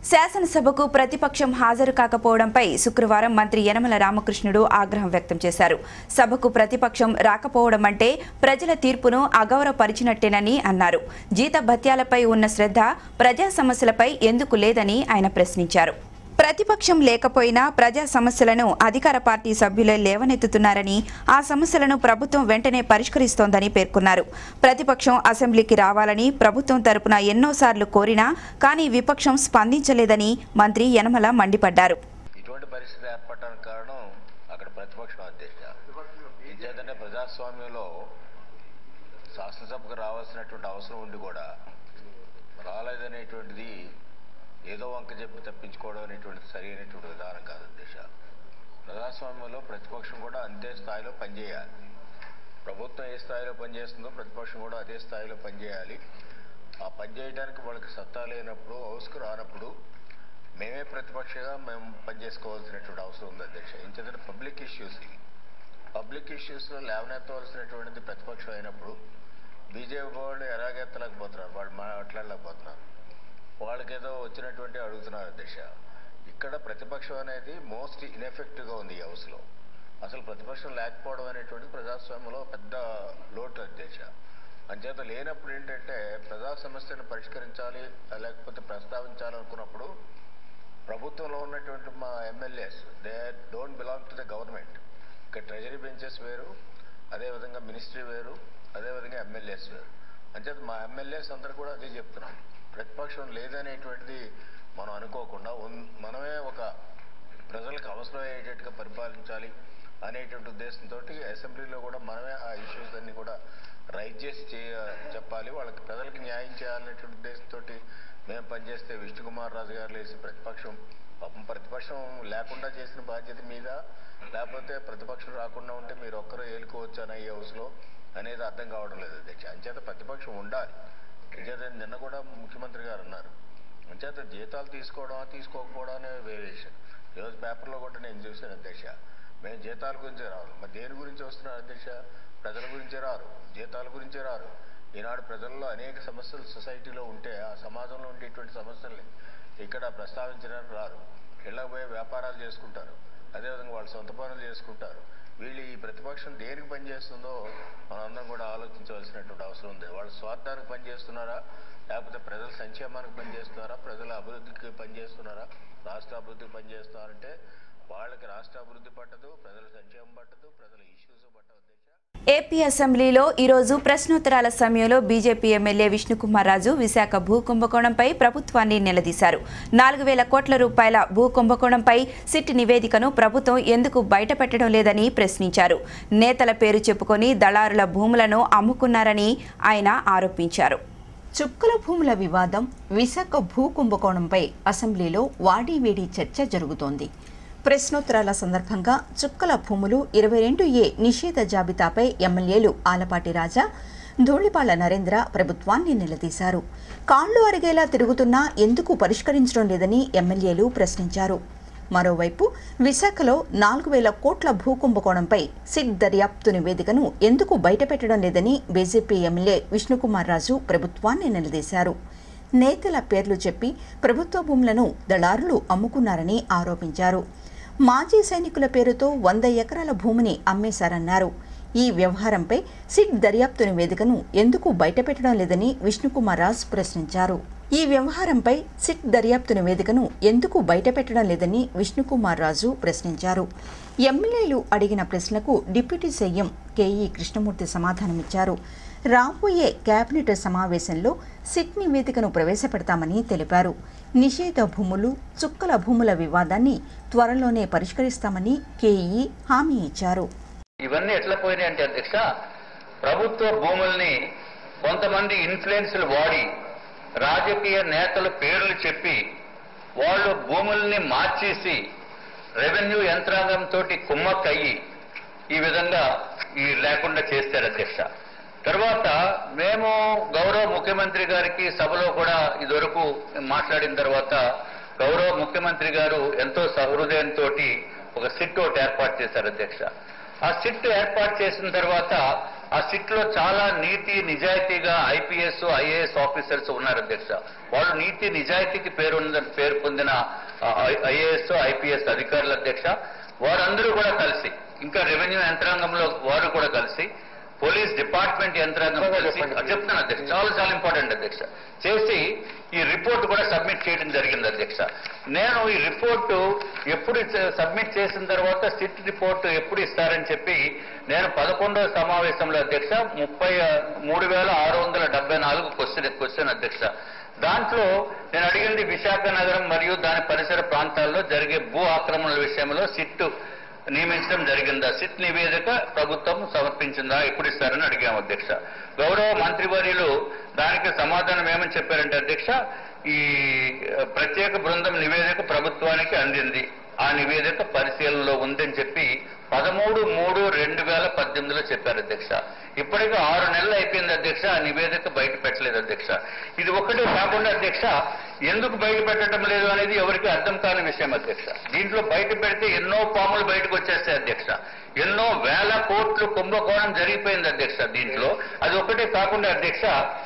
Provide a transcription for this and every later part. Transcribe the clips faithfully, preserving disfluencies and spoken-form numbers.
శాసనసభకు ప్రతిపక్షం హాజరు కాకపోవడంపై శుక్రవారం మంత్రి యనమల రామకృష్ణుడు ఆగ్రహం వ్యక్తం చేశారు. సభకు ప్రతిపక్షం రాకపోవడం అంటే ప్రజల తీర్పును అగౌరవపరిచినట్టేనని అన్నారు. జీతభత్యాలపై ఉన్న శ్రద్ధ ప్రజా సమస్యలపై ఎందుకు లేదని ఆయన ప్రశ్నించారు. ప్రతిపక్షం లేకపోయినా ప్రజా సమస్యలను అధికార పార్టీ సభ్యులే లేవనెత్తుతున్నారని, ఆ సమస్యలను ప్రభుత్వం వెంటనే పరిష్కరిస్తోందని పేర్కొన్నారు. ప్రతిపక్షం అసెంబ్లీకి రావాలని ప్రభుత్వం తరపున ఎన్నోసార్లు కోరినా కానీ విపక్షం స్పందించలేదని మంత్రి యనమల మండిపడ్డారు. ఇటువంటి పరిస్థితి ఏర్పడడానికి కారణం అక్కడ ప్రతిపక్షం అధ్యక్ష. ఇంకేదంటే ప్రజాస్వామ్యంలో శాసనసభకు రావాల్సినటువంటి అవసరం ఉండి కూడా రాలేదనేటువంటిది ఏదో వంక చెప్పి తప్పించుకోవడం అనేటువంటిది సరి అయినటువంటి విధానం కాదు అధ్యక్ష. ప్రజాస్వామ్యంలో ప్రతిపక్షం కూడా అంతే స్థాయిలో పనిచేయాలి. ప్రభుత్వం ఏ స్థాయిలో పనిచేస్తుందో ప్రతిపక్షం కూడా అదే స్థాయిలో పనిచేయాలి. ఆ పనిచేయడానికి వాళ్ళకి సత్తా లేనప్పుడు, హౌస్కు రానప్పుడు మేమే ప్రతిపక్షంగా మేము పనిచేసుకోవాల్సినటువంటి అవసరం ఉంది అధ్యక్ష. ఇంకేదంటే పబ్లిక్ ఇష్యూస్ ఇవి పబ్లిక్ ఇష్యూస్లో లేవనెత్తవలసినటువంటిది ప్రతిపక్షం అయినప్పుడు బీజేపీ వాళ్ళు ఎలాగెత్తలేకపోతున్నారు, వాళ్ళు మాట్లాడలేకపోతున్నారు. వాళ్ళకేదో వచ్చినటువంటి అడుగుతున్నారు అధ్యక్ష. ఇక్కడ ప్రతిపక్షం అనేది మోస్ట్ ఇన్ఎఫెక్టివ్గా ఉంది ఈ హౌస్లో. అసలు ప్రతిపక్షం లేకపోవడం అనేటువంటిది ప్రజాస్వామ్యంలో పెద్ద లోటు అధ్యక్ష. అంచేత లేనప్పుడు ఏంటంటే ప్రజా సమస్యను పరిష్కరించాలి లేకపోతే ప్రస్తావించాలనుకున్నప్పుడు ప్రభుత్వంలో ఉన్నటువంటి మా MLAs they don't belong to the government. ఇక్కడ ట్రెజరీ బెంచెస్ వేరు, అదేవిధంగా మినిస్ట్రీ వేరు, అదేవిధంగా ఎమ్మెల్యేస్ వేరు. అంచేత మా ఎమ్మెల్యేస్ అందరూ కూడా అదే చెప్తున్నాం. ప్రతిపక్షం లేదనేటువంటిది మనం అనుకోకుండా మనమే ఒక ప్రజలకు అవసరమయ్యేటట్టుగా పరిపాలించాలి అనేటువంటి ఉద్దేశంతో అసెంబ్లీలో కూడా మనమే ఆ ఇష్యూస్ అన్ని కూడా రైజ్ చేసి చేయ చెప్పాలి, వాళ్ళకి ప్రజలకు న్యాయం చేయాలనేటువంటి ఉద్దేశంతో మేము పనిచేస్తే విష్ణుకుమార్ రాజు గారు లేసి ప్రతిపక్షం పాపం ప్రతిపక్షం లేకుండా చేసిన బాధ్యత మీద, లేకపోతే ప్రతిపక్షం రాకుండా ఉంటే మీరు ఒక్కరూ ఏలుకోవచ్చాను ఈ హౌస్లో అనేది అర్థం కావడం లేదు అధ్యక్ష. అంచేత ప్రతిపక్షం ఉండాలి. అంచేత నిన్న కూడా ముఖ్యమంత్రి గారు అన్నారు, అంచేత జీతాలు తీసుకోవడం తీసుకోకపోవడం అనే వేరియేషన్. ఈరోజు పేపర్లో కూడా నేను చూశాను అధ్యక్ష. మేము జీతాల గురించే రావాలి, మరి దేని గురించి వస్తున్నారు అధ్యక్ష? ప్రజల గురించే రారు, జీతాల గురించే రారు. ఈనాడు ప్రజల్లో అనేక సమస్యలు సొసైటీలో ఉంటే ఆ సమాజంలో ఉండేటువంటి సమస్యల్ని ఇక్కడ ప్రస్తావించడానికి రారు. ఇళ్ళకి పోయి వ్యాపారాలు చేసుకుంటారు, అదేవిధంగా వాళ్ళు సొంత పనులు చేసుకుంటారు. వీళ్ళు ఈ ప్రతిపక్షం దేనికి పనిచేస్తుందో మనందరం కూడా ఆలోచించవలసినటువంటి అవసరం ఉంది. వాళ్ళ స్వార్థానికి పనిచేస్తున్నారా, లేకపోతే ప్రజల సంక్షేమానికి పనిచేస్తున్నారా, ప్రజల అభివృద్ధికి పనిచేస్తున్నారా, రాష్ట్ర అభివృద్ధికి పనిచేస్తున్నారంటే వాళ్ళకి రాష్ట్ర అభివృద్ధి పట్టదు, ప్రజల సంక్షేమం పట్టదు, ప్రజల ఇష్యూస్ పట్టదు. ఏపీ అసెంబ్లీలో ఈరోజు ప్రశ్నోత్తరాల సమయంలో బీజేపీ ఎమ్మెల్యే విష్ణుకుమార్ రాజు విశాఖ భూ కుంభకోణంపై ప్రభుత్వాన్ని నిలదీశారు. నాలుగు వేల కోట్ల రూపాయల భూ కుంభకోణంపై సిట్ నివేదికను ప్రభుత్వం ఎందుకు బయటపెట్టడం లేదని ప్రశ్నించారు. నేతల పేరు చెప్పుకొని దళారుల భూములను అమ్ముకున్నారని ఆయన ఆరోపించారు. చుక్కల భూముల వివాదం, విశాఖ భూ కుంభకోణంపై అసెంబ్లీలో వాడీవేడి చర్చ జరుగుతోంది. ప్రశ్నోత్తరాల సందర్భంగా చుక్కల భూములు ఇరవై రెండు ఏ నిషేధ జాబితాపై ఎమ్మెల్యేలు ఆలపాటి రాజా, ధూళిపాళ్ల నరేంద్ర ప్రభుత్వాన్ని నిలదీశారు. కాళ్లు అరిగేలా తిరుగుతున్నా ఎందుకు పరిష్కరించడం లేదని ఎమ్మెల్యేలు ప్రశ్నించారు. మరోవైపు విశాఖలో నాలుగు వేల కోట్ల భూ కుంభకోణంపై సిట్ దర్యాప్తు నివేదికను ఎందుకు బయటపెట్టడం లేదని బీజేపీ ఎమ్మెల్యే విష్ణుకుమార్ రాజు ప్రభుత్వాన్ని నిలదీశారు. నేతల పేర్లు చెప్పి ప్రభుత్వ భూములను దళారులు అమ్ముకున్నారని ఆరోపించారు. మాజీ సైనికుల పేరుతో వంద ఎకరాల భూమిని అమ్మేశారన్నారు. ఈ వ్యవహారంపై సిట్ దర్యాప్తు నివేదికను ఎందుకు బయటపెట్టడం లేదని విష్ణుకుమార్ రాజు ప్రశ్నించారు. ఈ వ్యవహారంపై సిట్ దర్యాప్తు నివేదికను ఎందుకు బయటపెట్టడం లేదని విష్ణుకుమార్ రాజు ప్రశ్నించారు. ఎమ్మెల్యేలు అడిగిన ప్రశ్నలకు డిప్యూటీ సీఎం కేఈ కృష్ణమూర్తి సమాధానమిచ్చారు. రాబోయే కేబినెట్ సమావేశంలో సిట్ నివేదికను ప్రవేశపెడతామని తెలిపారు. నిషేధ భూములు, చుక్కల భూముల వివాదాన్ని త్వరలోనే పరిష్కరిస్తామని కేఈ హామీ ఇచ్చారు. ఇవన్నీ ఎట్లా పోయినాయి అంటే అధ్యక్ష, ప్రభుత్వ భూముల్ని కొంతమంది ఇన్ఫ్లుయెన్స్లు వాడి రాజకీయ నేతల పేర్లు చెప్పి వాళ్ళు భూముల్ని మార్చేసి రెవెన్యూ యంత్రాంగంతో కుమ్మక్కయ్యి ఈ విధంగా ఈ లేకుండా చేస్తారు అధ్యక్ష. తర్వాత మేము గౌరవ ముఖ్యమంత్రి గారికి సభలో కూడా ఇదివరకు మాట్లాడిన తర్వాత గౌరవ ముఖ్యమంత్రి గారు ఎంతో సహృదయంతో ఒక సిట్ ఒకటి ఏర్పాటు చేశారు అధ్యక్ష. ఆ సిట్ ఏర్పాటు చేసిన తర్వాత ఆ సిట్ లో చాలా నీతి నిజాయితీగా ఐపీఎస్ ఐఏఎస్ ఆఫీసర్స్ ఉన్నారు అధ్యక్ష. వాళ్ళు నీతి నిజాయితీకి పేరు పేరు పొందిన ఐఏఎస్ ఐపీఎస్ అధికారులు అధ్యక్ష. వారందరూ కూడా కలిసి, ఇంకా రెవెన్యూ యంత్రాంగంలో వారు కూడా కలిసి, పోలీస్ డిపార్ట్మెంట్ యంత్రాంగం కలిసి, చెప్తున్నాను అధ్యక్ష, చాలా చాలా ఇంపార్టెంట్ అధ్యక్ష, చేసి ఈ రిపోర్ట్ కూడా సబ్మిట్ చేయడం జరిగింది అధ్యక్ష. నేను ఈ రిపోర్టు ఎప్పుడు సబ్మిట్ చేసిన తర్వాత సిట్ రిపోర్ట్ ఎప్పుడు ఇస్తారని చెప్పి నేను పదకొండవ సమావేశంలో అధ్యక్ష ముప్పై మూడు వేల ఆరు వందల డెబ్బై నాలుగు క్వశ్చన్ క్వశ్చన్ అధ్యక్ష. దాంట్లో నేను అడిగింది విశాఖ నగరం మరియు దాని పరిసర ప్రాంతాల్లో జరిగే భూ ఆక్రమణల విషయంలో సిట్ నియమించడం జరిగిందా, సిట్ నివేదిక ప్రభుత్వం సమర్పించిందా, ఎప్పుడు ఇస్తారని అడిగాము అధ్యక్ష. గౌరవ మంత్రివర్యులు దానికి సమాధానం ఏమని చెప్పారంటే అధ్యక్ష, ఈ ప్రత్యేక బృందం నివేదిక ప్రభుత్వానికి అందింది, ఆ నివేదిక పరిశీలనలో ఉందని చెప్పి పదమూడు మూడు రెండు వేల పద్దెనిమిదిలో చెప్పారు అధ్యక్ష. ఇప్పటికీ ఆరు నెలలు అయిపోయింది అధ్యక్ష, ఆ నివేదిక బయట పెట్టలేదు అధ్యక్ష. ఇది ఒకటే కాకుండా అధ్యక్ష, ఎందుకు బయట పెట్టడం లేదు అనేది ఎవరికి అర్థం కాని విషయం అధ్యక్ష. దీంట్లో బయట పెడితే ఎన్నో పాములు బయటకు వచ్చేస్తాయి అధ్యక్ష. ఎన్నో వేల కోట్లు కుంభకోణం జరిగిపోయింది అధ్యక్ష దీంట్లో. అది ఒకటే కాకుండా అధ్యక్ష,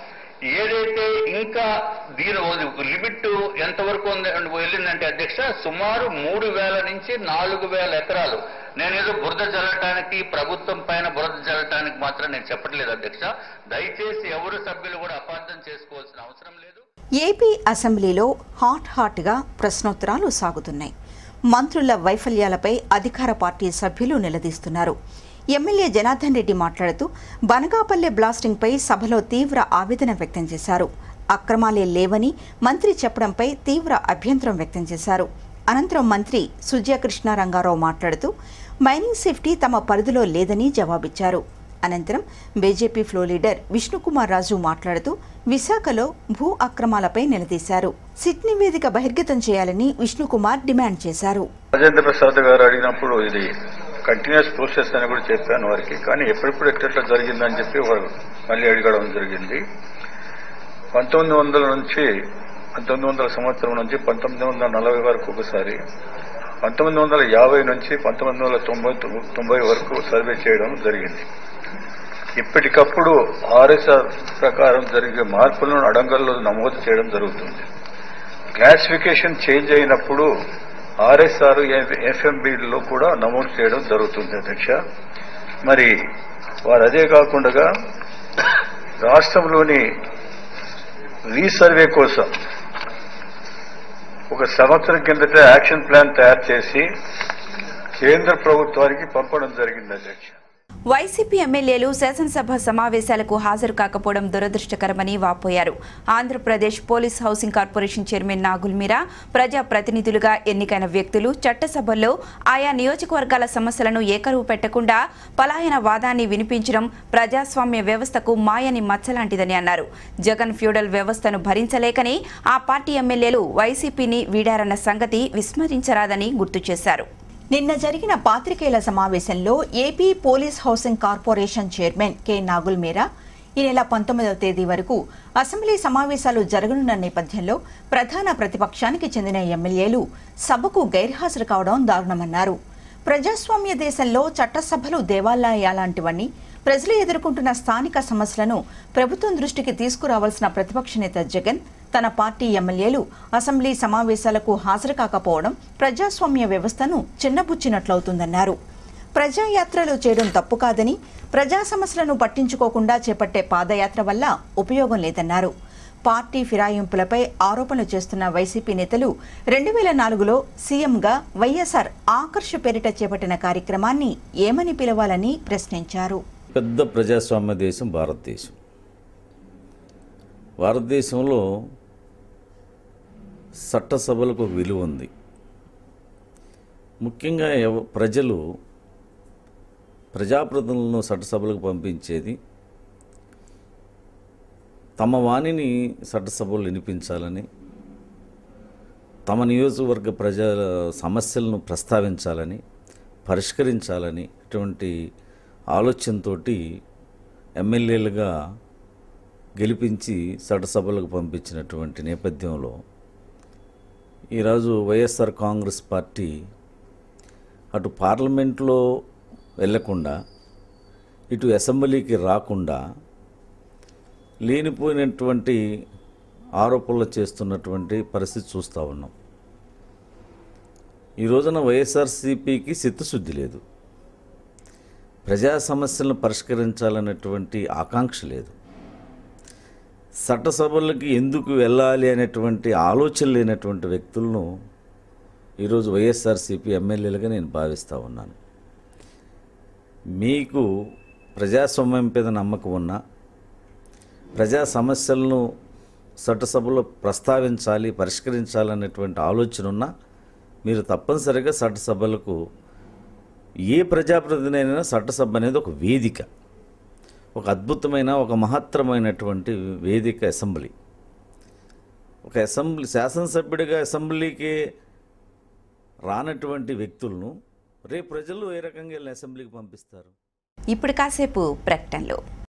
ఏదైతే ఇంకా దీని లిమిట్ ఎంతవరకు వెళ్ళిందంటే అధ్యక్ష, సుమారు మూడు వేల నుంచి నాలుగు వేల ఎకరాలు. నేనేదో బురద చల్లటానికి, ప్రభుత్వం పైన బురద చల్లటానికి మాత్రం నేను చెప్పట్లేదు అధ్యక్ష. దయచేసి ఎవరు సభ్యులు కూడా అపార్థం చేసుకోవాల్సిన అవసరం లేదు. ఏపీ అసెంబ్లీలో హాట్ హాట్గా ప్రశ్నోత్తరాలు సాగుతున్నాయి. మంత్రుల వైఫల్యాలపై అధికార పార్టీ సభ్యులు నిలదీస్తున్నారు. ఎమ్మెల్యే జనార్దన్ రెడ్డి మాట్లాడుతూ బనగాపల్లె బ్లాస్టింగ్పై సభలో తీవ్ర ఆవేదన వ్యక్తం చేశారు. అక్రమాలే లేవని మంత్రి చెప్పడంపై తీవ్ర అభ్యంతరం వ్యక్తం చేశారు. అనంతరం మంత్రి సుజ్య కృష్ణ రంగారావు మాట్లాడుతూ మైనింగ్ సేఫ్టీ తమ పరిధిలో లేదని జవాబిచ్చారు. అనంతరం BJP floor leader Vishnukumar Raju మాట్లాడుతూ విశాఖలో భూ అక్రమాలపై నిలదీశారు. సిట్ నివేదిక బహిర్గతం చేయాలని విష్ణుకుమార్ డిమాండ్ చేశారు. రాజేంద్ర ప్రసాద్ గారు అడిగినప్పుడు ఇది కంటిన్యూస్ ప్రాసెస్ అని కూడా చెప్పాను వారికి, కానీ ఎప్పుడెప్పుడు ఎట్లా జరిగిందని చెప్పి వారు మళ్ళీ అడగడం జరిగింది. పంతొమ్మిది వందల నుంచి పంతొమ్మిది వందల సంవత్సరం నుంచి పంతొమ్మిది వందల నలభై వరకు ఒకసారి, పంతొమ్మిది వందల యాభై నుంచి పంతొమ్మిది వందల తొంభై తొంభై వరకు సర్వే చేయడం జరిగింది. ఇప్పటికప్పుడు ఆర్ఎస్ఆర్ ప్రకారం జరిగే మార్పులను అడంగల్లో నమోదు చేయడం జరుగుతుంది. క్లాసిఫికేషన్ చేంజ్ అయినప్పుడు ఆర్ఎస్ఆర్ ఎఫ్ఎంబీలో కూడా నమోదు చేయడం జరుగుతుంది అధ్యక్ష. మరి వారు అదే కాకుండా రాష్ట్రంలోని రీసర్వే కోసం ఒక సంవత్సరం కిందట యాక్షన్ ప్లాన్ తయారు చేసి కేంద్ర ప్రభుత్వానికి పంపడం జరిగింది అధ్యక్ష. వైసీపీ ఎమ్మెల్యేలు శాసనసభ సమావేశాలకు హాజరు కాకపోవడం దురదృష్టకరమని వాపోయారు. Andhra Pradesh police housing corporation chairman Nagul Meera, ప్రజా ప్రతినిధులుగా ఎన్నికైన వ్యక్తులు చట్టసభల్లో ఆయా నియోజకవర్గాల సమస్యలను ఏకరువు పెట్టకుండా పలాయన వాదాన్ని వినిపించడం ప్రజాస్వామ్య వ్యవస్థకు మాయని మచ్చలాంటిదని అన్నారు. జగన్ ఫ్యూడల్ వ్యవస్థను భరించలేకని ఆ పార్టీ ఎమ్మెల్యేలు వైసీపీని వీడారన్న సంగతి విస్మరించరాదని గుర్తు చేశారు. నిన్న జరిగిన పాత్రికేయుల సమావేశంలో AP police housing corporation chairman K Nagul Meera ఈ నెల పంతొమ్మిదవ తేదీ వరకు అసెంబ్లీ సమావేశాలు జరగనున్న నేపథ్యంలో ప్రధాన ప్రతిపక్షానికి చెందిన ఎమ్మెల్యేలు సభకు గైర్హాజరు కావడం దారుణమన్నారు. ప్రజాస్వామ్య దేశంలో చట్టసభలు దేవాలయాలాంటివని, ప్రజలు ఎదుర్కొంటున్న స్థానిక సమస్యలను ప్రభుత్వం దృష్టికి తీసుకురావాల్సిన ప్రతిపక్ష నేత జగన్ తన పార్టీ ఎమ్మెల్యేలు అసెంబ్లీ సమావేశాలకు హాజరు కాకపోవడం ప్రజాస్వామ్య వ్యవస్థను చిన్నబుచ్చినట్లవుతుందన్నారు. ప్రజాయాత్రలు చేయడం తప్పు కాదని, ప్రజా సమస్యలను పట్టించుకోకుండా చేపట్టే పాదయాత్ర వల్ల ఉపయోగం లేదన్నారు. పార్టీ ఫిరాయింపులపై ఆరోపణలు చేస్తున్న వైసీపీ నేతలు రెండు వేల నాలుగులో సీఎంగా వైఎస్ఆర్ ఆకర్ష పేరిట చేపట్టిన కార్యక్రమాన్ని ఏమని పిలవాలని ప్రశ్నించారు. పెద్ద ప్రజాస్వామ్య దేశం భారతదేశం. భారతదేశంలో చట్టసభలకు విలువ ఉంది. ముఖ్యంగా ప్రజలు ప్రజాప్రతినిధులను చట్టసభలకు పంపించేది తమ వాణిని చట్టసభలు వినిపించాలని, తమ నియోజకవర్గ ప్రజల సమస్యలను ప్రస్తావించాలని, పరిష్కరించాలని ఇటువంటి ఆలోచనతో ఎమ్మెల్యేలుగా గెలిపించి చట్టసభలకు పంపించినటువంటి నేపథ్యంలో ఈరోజు వైఎస్ఆర్ కాంగ్రెస్ పార్టీ అటు పార్లమెంట్లో వెళ్లకుండా ఇటు అసెంబ్లీకి రాకుండా లేనిపోయినటువంటి ఆరోపణలు చేస్తున్నటువంటి పరిస్థితి చూస్తూ ఉన్నాం. ఈ రోజున వైఎస్ఆర్సీపీకి చిత్తశుద్ధి లేదు, ప్రజా సమస్యలను పరిష్కరించాలనేటువంటి ఆకాంక్ష లేదు, చట్టసభలకి ఎందుకు వెళ్ళాలి అనేటువంటి ఆలోచన లేనటువంటి వ్యక్తులను ఈరోజు వైఎస్ఆర్సీపీ ఎమ్మెల్యేలుగా నేను భావిస్తూ ఉన్నాను. మీకు ప్రజాస్వామ్యం మీద నమ్మకం ఉన్నా, ప్రజా సమస్యలను చట్టసభలో ప్రస్తావించాలి, పరిష్కరించాలనేటువంటి ఆలోచన ఉన్నా మీరు తప్పనిసరిగా చట్టసభలకు, ఏ ప్రజాప్రతినిధి చట్టసభ అనేది ఒక వేదిక, ఒక అద్భుతమైన ఒక మహత్తరమైనటువంటి వేదిక అసెంబ్లీ. ఒక అసెంబ్లీ శాసనసభ్యుడిగా అసెంబ్లీకి రానటువంటి వ్యక్తులను రేపు ప్రజలు ఏ రకంగా వెళ్ళి అసెంబ్లీకి పంపిస్తారు? ఇప్పుడు కాసేపు ప్రకటనలు.